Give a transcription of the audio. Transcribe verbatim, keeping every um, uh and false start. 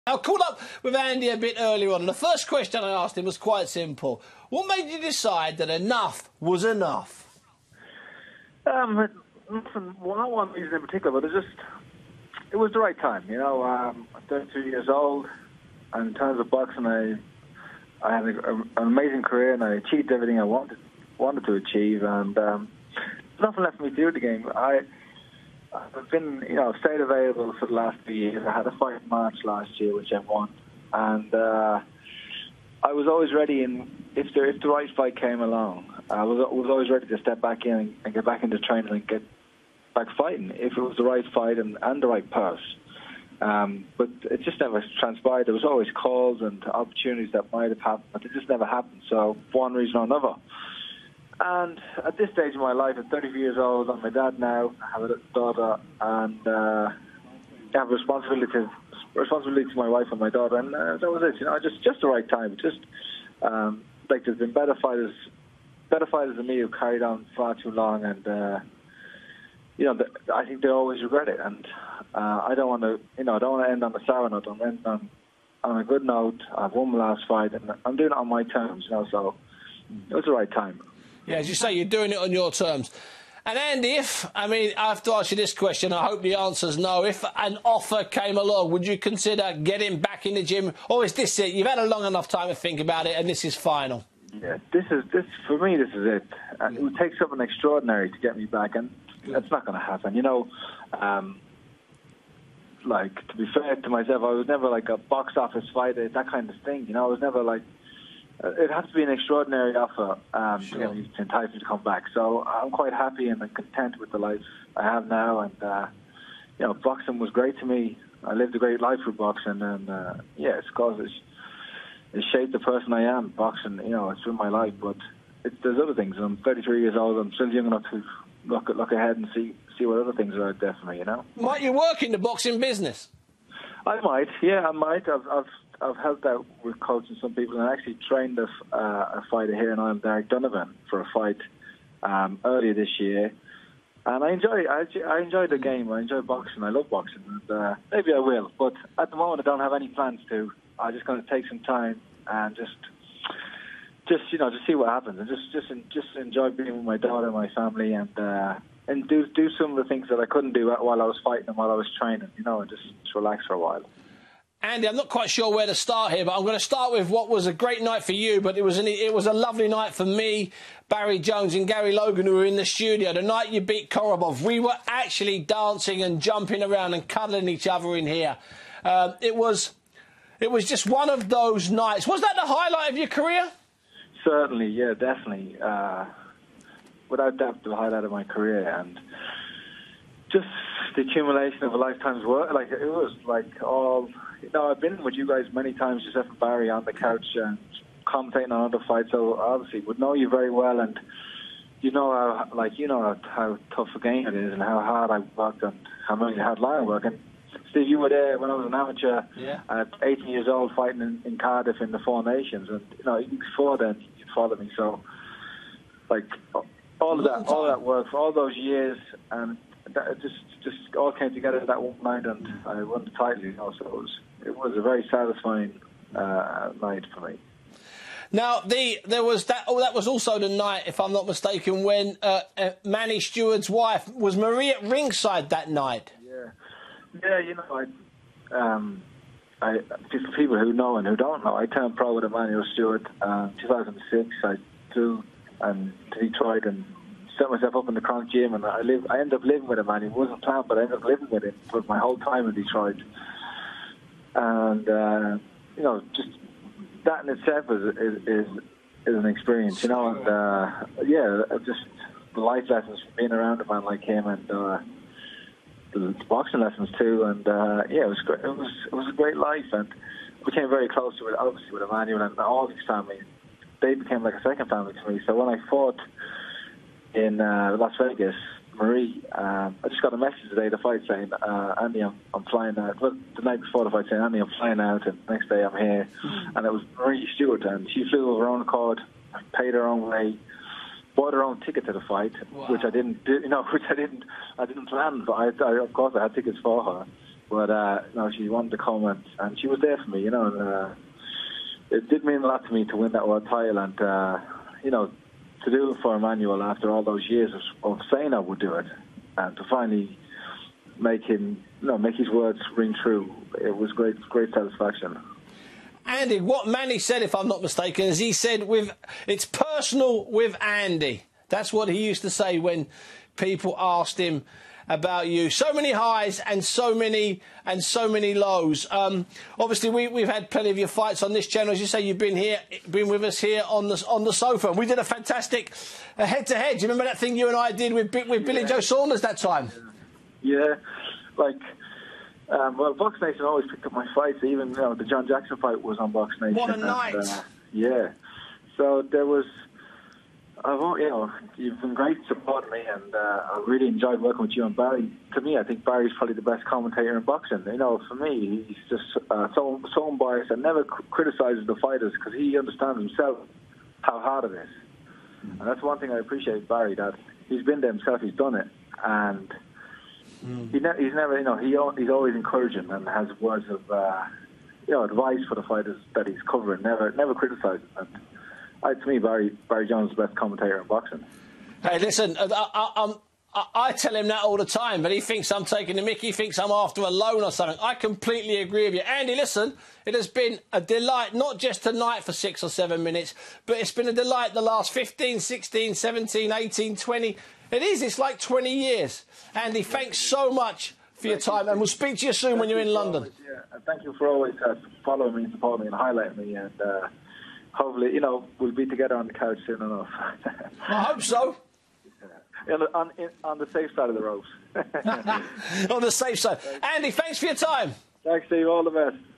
I caught up with Andy a bit earlier on, and the first question I asked him was quite simple. What made you decide that enough was enough? Um, nothing, well, not one reason in particular, but it just, it was the right time, you know. Um, I'm thirty-two years old, and in terms of boxing, I, I had a, a, an amazing career, and I achieved everything I wanted wanted to achieve, and um, there's nothing left for me to do with the game. I, I've been, you know, stayed available for the last few years. I had a fight in March last year, which I won, and uh, I was always ready. And if the if the right fight came along, I was was always ready to step back in and, and get back into training and get back fighting if it was the right fight and, and the right purse. Um, but it just never transpired. There was always calls and opportunities that might have happened, but it just never happened. So for one reason or another. And at this stage of my life, at thirty-four years old, I'm my dad now. I have a little daughter, and uh, I have a responsibility to, responsibility to my wife and my daughter, and uh, that was it. You know, just just the right time. Just um, like there's been better fighters, better fighters than me who carried on far too long, and uh, you know, the, I think they always regret it. And uh, I don't want to, you know, I don't want to end on a sour note. I want to end on on a good note. I've won my last fight, and I'm doing it on my terms. You know, so it was the right time. Yeah, as you say, you're doing it on your terms. And Andy, if, I mean, I have to ask you this question, I hope the answer's no. If an offer came along, would you consider getting back in the gym? Or is this it? You've had a long enough time to think about it and this is final? Yeah, this is, this for me, this is it. And it would take something extraordinary to get me back, and that's not going to happen. You know, um, like, to be fair to myself, I was never like a box office fighter, that kind of thing. You know, I was never like, it has to be an extraordinary offer um, sure. to, to entice me to come back. So I'm quite happy and content with the life I have now. And, uh, you know, boxing was great to me. I lived a great life with boxing. And, uh, yeah, it's caused it's, it's shaped the person I am. Boxing, you know, it's been my life. But it's, there's other things. I'm thirty-three years old. I'm still young enough to look, look ahead and see, see what other things are out there for me, you know. Might you work in the boxing business? I might, yeah, I might. I've... I've I've helped out with coaching some people, and I actually trained a, uh, a fighter here in Ireland, Derek Donovan, for a fight um, earlier this year. And I enjoy, I, I enjoy the game. I enjoy boxing. I love boxing. And, uh, maybe I will, but at the moment I don't have any plans to. I'm just going to take some time and just, just you know, just see what happens, and just, just, just enjoy being with my daughter and my family, and uh, and do do some of the things that I couldn't do while I was fighting and while I was training. You know, and just, just relax for a while. Andy, I'm not quite sure where to start here, but I'm going to start with what was a great night for you, but it was an, it was a lovely night for me, Barry Jones and Gary Logan, who were in the studio. The night you beat Korobov, we were actually dancing and jumping around and cuddling each other in here. Um, it was it was just one of those nights. Was that the highlight of your career? Certainly, yeah, definitely. Uh, without doubt, the highlight of my career, and just the accumulation of a lifetime's work. Like, it was like all... You know, I've been with you guys many times, yourself and Barry, on the couch and commentating on other fights, so obviously would know you very well, and you know how, like, you know how, how tough a game it is and how hard I worked and how much I had line work. And Steve, you were there when I was an amateur yeah. at eighteen years old fighting in, in Cardiff in the Four Nations, and you know, even before then you followed me. So, like, all of that, all of that work for all those years, and that just just all came together that one night, and I won the title. You know, so it was. It was a very satisfying uh, night for me. Now, the there was that. Oh, that was also the night, if I'm not mistaken, when uh, uh, Manny Stewart's wife was Marie at ringside that night. Yeah, yeah. You know, I, um, I just for people who know and who don't know, I turned pro with Emmanuel Stewart in uh, two thousand six. I flew um, to Detroit and set myself up in the Kronk gym, and I live. I ended up living with Emmanuel. It wasn't planned, but I ended up living with him for my whole time in Detroit. And, uh, you know, just that in itself is, is, is, is an experience, you know, and, uh, yeah, just the life lessons from being around a man like him, and uh, the boxing lessons too, and, uh, yeah, it was great. It was, it was a great life, and became very close to it, obviously, with Emmanuel and all his family. They became like a second family to me, so when I fought in uh, Las Vegas, Marie, um, I just got a message today, the fight, saying, uh, Andy, I'm, I'm flying out. Well, the night before the fight, saying, Andy, I'm flying out, and the next day I'm here. Mm-hmm. And it was Marie Stewart, and she flew of her own accord, paid her own way, bought her own ticket to the fight, wow. which I didn't, do, you know, which I didn't, I didn't plan. But I, I, of course, I had tickets for her. But uh, no, she wanted to come, and, and she was there for me, you know. And, uh, it did mean a lot to me to win that world title, and uh, you know, to do it for Emmanuel after all those years of, of saying I would do it, and to finally make him, you know, make his words ring true. It was great, great satisfaction. Andy, what Manny said, if I'm not mistaken, is he said, "With it's personal with Andy." That's what he used to say when people asked him about you. So many highs and so many and so many lows. Um, obviously, we, we've had plenty of your fights on this channel. As you say, you've been here, been with us here on the on the sofa. We did a fantastic uh, head-to-head. Do you remember that thing you and I did with with Billy yeah. Joe Saunders that time? Yeah, like. Um, well, Box Nation always picked up my fights. Even you know, the John Jackson fight was on Box Nation. What a night! And, uh, yeah. So there was, I've, you know, you've been great supporting me, and uh, I really enjoyed working with you and Barry. To me, I think Barry's probably the best commentator in boxing. You know, for me, he's just uh, so so unbiased and never criticises the fighters because he understands himself how hard it is. And that's one thing I appreciate Barry, that he's been there himself, he's done it, and. Mm. He ne he's never, you know, he he's always encouraging and has words of, uh, you know, advice for the fighters that he's covering. Never, never criticising. And I, to me, Barry Barry Jones is the best commentator in boxing. Hey, listen, I, I, I, I tell him that all the time, but he thinks I'm taking the mickey. He thinks I'm after a loan or something. I completely agree with you, Andy. Listen, it has been a delight, not just tonight for six or seven minutes, but it's been a delight the last fifteen, sixteen, seventeen, eighteen, twenty. It is. It's like twenty years. Andy, thanks so much for your time, and we'll speak to you soon when you're in London. Always, yeah, and thank you for always uh, following me, supporting me, and highlighting me, and uh, hopefully, you know, we'll be together on the couch soon enough. I hope so. Yeah. On, on, in, on the safe side of the ropes. On the safe side. Andy, thanks for your time. Thanks, Steve. All the best.